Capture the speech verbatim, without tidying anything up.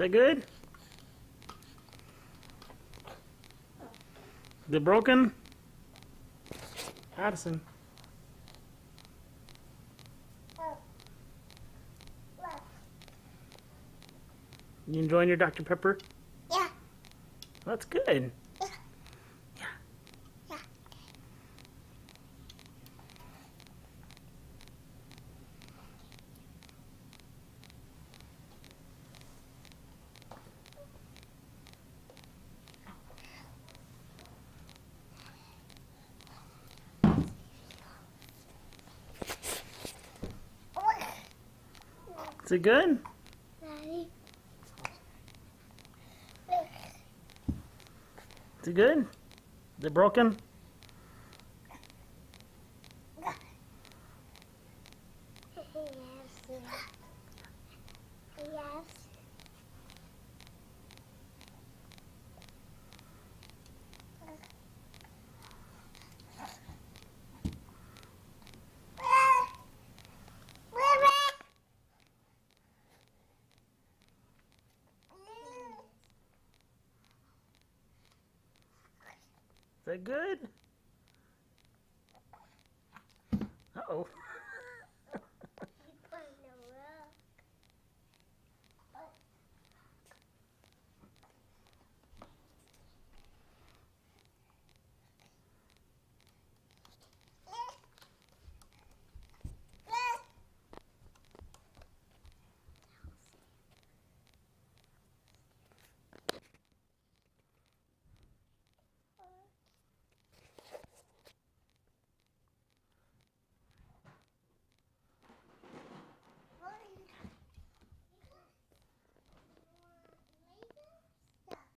that good? Is it broken? Addison. You enjoying your Doctor Pepper? Yeah. That's good. Yeah. Yeah. Yeah. Is it good? Daddy. Is it good? Is it broken? Yes. Yes. Is that good? Uh-oh.